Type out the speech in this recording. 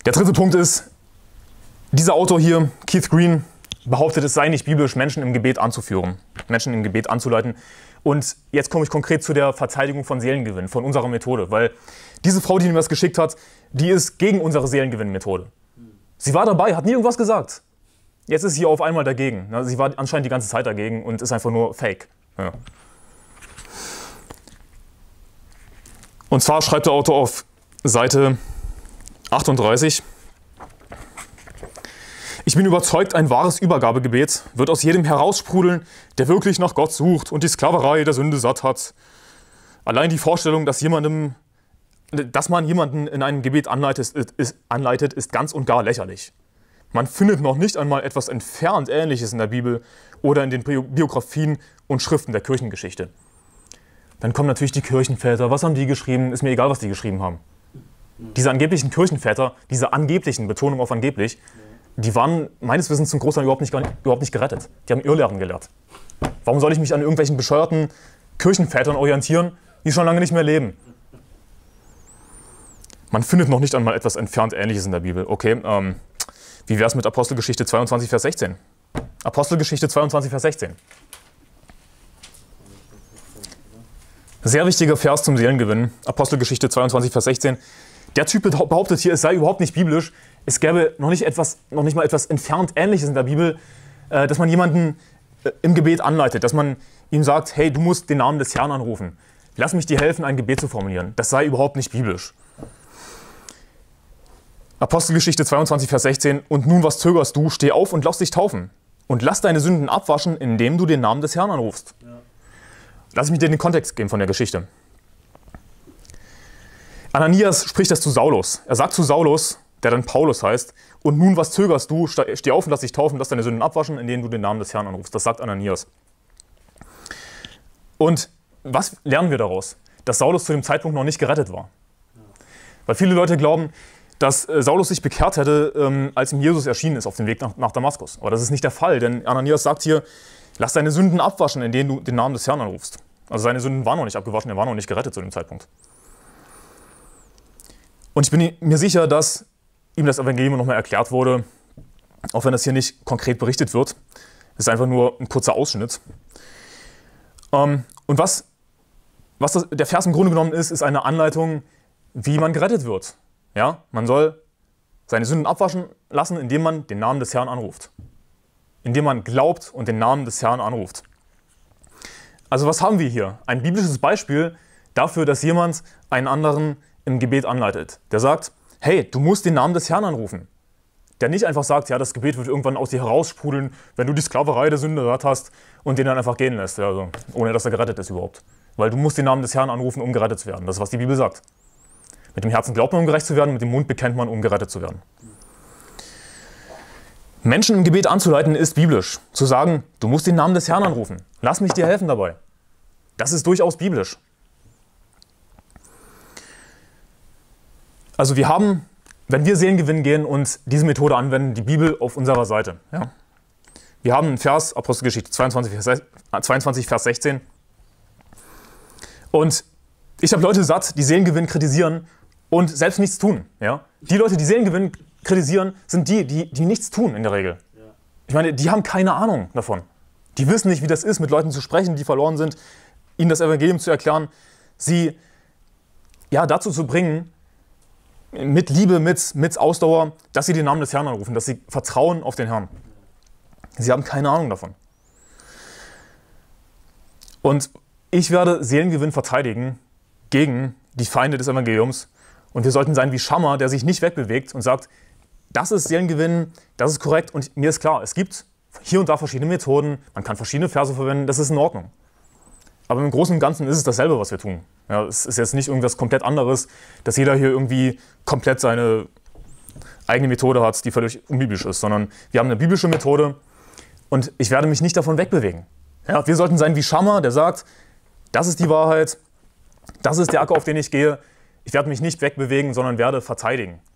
Der dritte Punkt ist, dieser Autor hier, Keith Green, behauptet, es sei nicht biblisch, Menschen im Gebet anzuführen, Menschen im Gebet anzuleiten. Und jetzt komme ich konkret zu der Verteidigung von Seelengewinn, von unserer Methode. Weil diese Frau, die mir das geschickt hat, die ist gegen unsere Seelengewinn-Methode. Sie war dabei, hat nie irgendwas gesagt. Jetzt ist sie auf einmal dagegen. Sie war anscheinend die ganze Zeit dagegen und ist einfach nur Fake. Ja. Und zwar schreibt der Autor auf Seite 38: Ich bin überzeugt, ein wahres Übergabegebet wird aus jedem heraussprudeln, der wirklich nach Gott sucht und die Sklaverei der Sünde satt hat. Allein die Vorstellung, dass man jemanden in einem Gebet anleitet, ist ganz und gar lächerlich. Man findet noch nicht einmal etwas entfernt Ähnliches in der Bibel oder in den Biografien und Schriften der Kirchengeschichte. Dann kommen natürlich die Kirchenväter. Was haben die geschrieben? Ist mir egal, was die geschrieben haben. Diese angeblichen Kirchenväter, diese angeblichen, Betonung auf angeblich, die waren meines Wissens zum Großteil überhaupt nicht gerettet. Die haben Irrlehren gelehrt. Warum soll ich mich an irgendwelchen bescheuerten Kirchenvätern orientieren, die schon lange nicht mehr leben? Man findet noch nicht einmal etwas entfernt Ähnliches in der Bibel. Okay, wie wäre es mit Apostelgeschichte 22, Vers 16? Apostelgeschichte 22, Vers 16. Sehr wichtiger Vers zum Seelengewinn. Apostelgeschichte 22, Vers 16. Der Typ behauptet hier, es sei überhaupt nicht biblisch. Es gäbe noch nicht mal etwas entfernt Ähnliches in der Bibel, dass man jemanden im Gebet anleitet, dass man ihm sagt, hey, du musst den Namen des Herrn anrufen. Lass mich dir helfen, ein Gebet zu formulieren. Das sei überhaupt nicht biblisch. Apostelgeschichte 22, Vers 16. Und nun, was zögerst du? Steh auf und lass dich taufen. Und lass deine Sünden abwaschen, indem du den Namen des Herrn anrufst. Ja. Lass mich dir den Kontext geben von der Geschichte. Ananias spricht das zu Saulus. Er sagt zu Saulus, der dann Paulus heißt, und nun, was zögerst du? Steh auf und lass dich taufen, lass deine Sünden abwaschen, indem du den Namen des Herrn anrufst. Das sagt Ananias. Und was lernen wir daraus? Dass Saulus zu dem Zeitpunkt noch nicht gerettet war. Weil viele Leute glauben, dass Saulus sich bekehrt hätte, als ihm Jesus erschienen ist auf dem Weg nach Damaskus. Aber das ist nicht der Fall, denn Ananias sagt hier, lass deine Sünden abwaschen, indem du den Namen des Herrn anrufst. Also seine Sünden waren noch nicht abgewaschen, er war noch nicht gerettet zu dem Zeitpunkt. Und ich bin mir sicher, dass ihm das Evangelium nochmal erklärt wurde, auch wenn das hier nicht konkret berichtet wird. Das ist einfach nur ein kurzer Ausschnitt. Und was der Vers im Grunde genommen ist eine Anleitung, wie man gerettet wird. Ja? Man soll seine Sünden abwaschen lassen, indem man den Namen des Herrn anruft. Indem man glaubt und den Namen des Herrn anruft. Also was haben wir hier? Ein biblisches Beispiel dafür, dass jemand einen anderen im Gebet anleitet. Der sagt, hey, du musst den Namen des Herrn anrufen. Der nicht einfach sagt, ja, das Gebet wird irgendwann aus dir heraussprudeln, wenn du die Sklaverei der Sünde gehört hast und den dann einfach gehen lässt, also, ohne dass er gerettet ist überhaupt. Weil du musst den Namen des Herrn anrufen, um gerettet zu werden. Das ist, was die Bibel sagt. Mit dem Herzen glaubt man, um gerecht zu werden, mit dem Mund bekennt man, um gerettet zu werden. Menschen im Gebet anzuleiten ist biblisch. Zu sagen, du musst den Namen des Herrn anrufen. Lass mich dir helfen dabei. Das ist durchaus biblisch. Also wir haben, wenn wir Seelengewinn gehen und diese Methode anwenden, die Bibel auf unserer Seite. Ja. Wir haben einen Vers, Apostelgeschichte 22, Vers 16. Und ich habe Leute satt, die Seelengewinn kritisieren und selbst nichts tun. Ja. Die Leute, die Seelengewinn kritisieren, sind die nichts tun in der Regel. Ich meine, die haben keine Ahnung davon. Die wissen nicht, wie das ist, mit Leuten zu sprechen, die verloren sind, ihnen das Evangelium zu erklären, sie dazu zu bringen, mit Liebe, mit Ausdauer, dass sie den Namen des Herrn anrufen, dass sie vertrauen auf den Herrn. Sie haben keine Ahnung davon. Und ich werde Seelengewinn verteidigen gegen die Feinde des Evangeliums. Und wir sollten sein wie Schammer, der sich nicht wegbewegt und sagt, das ist Seelengewinn, das ist korrekt. Und mir ist klar, es gibt hier und da verschiedene Methoden, man kann verschiedene Verse verwenden, das ist in Ordnung. Aber im Großen und Ganzen ist es dasselbe, was wir tun. Ja, es ist jetzt nicht irgendwas komplett anderes, dass jeder hier irgendwie komplett seine eigene Methode hat, die völlig unbiblisch ist, sondern wir haben eine biblische Methode und ich werde mich nicht davon wegbewegen. Ja, wir sollten sein wie Schammer, der sagt, das ist die Wahrheit, das ist der Acker, auf den ich gehe. Ich werde mich nicht wegbewegen, sondern werde verteidigen.